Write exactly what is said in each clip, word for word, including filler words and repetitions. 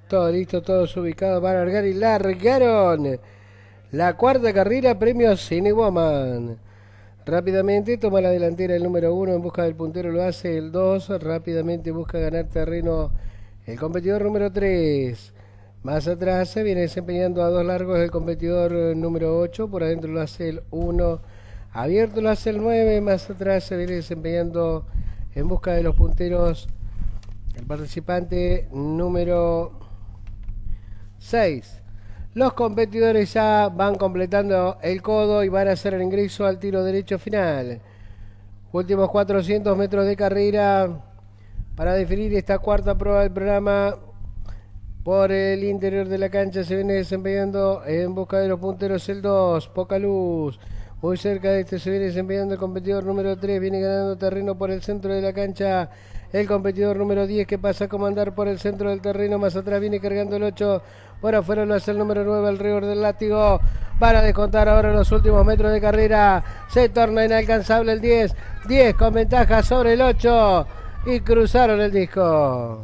Todo listo, todos ubicados para largar y largaron. La cuarta carrera, premio Cine Woman. Rápidamente toma la delantera el número uno en busca del puntero, lo hace el dos. Rápidamente busca ganar terreno el competidor número tres. Más atrás se viene desempeñando a dos largos el competidor número ocho. Por adentro lo hace el uno. Abierto lo hace el nueve. Más atrás se viene desempeñando en busca de los punteros el participante número seis. Los competidores ya van completando el codo y van a hacer el ingreso al tiro derecho final. Últimos cuatrocientos metros de carrera para definir esta cuarta prueba del programa. Por el interior de la cancha se viene desempeñando en busca de los punteros el dos. Poca luz. Muy cerca de este se viene desempeñando el competidor número tres. Viene ganando terreno por el centro de la cancha el competidor número diez, que pasa a comandar por el centro del terreno. Más atrás viene cargando el ocho. Por afuera lo hace el número nueve, el rigor del látigo. Para descontar ahora los últimos metros de carrera. Se torna inalcanzable el diez. diez con ventaja sobre el ocho. Y cruzaron el disco.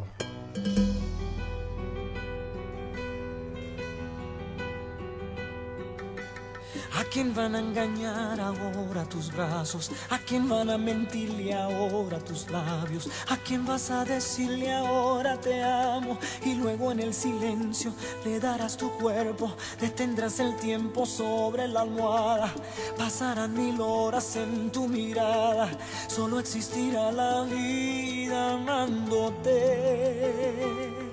¿A quién van a engañar ahora tus brazos? ¿A quién van a mentirle ahora tus labios? ¿A quién vas a decirle ahora te amo? Y luego en el silencio le darás tu cuerpo, detendrás el tiempo sobre la almohada. Pasarán mil horas en tu mirada, solo existirá la vida amándote.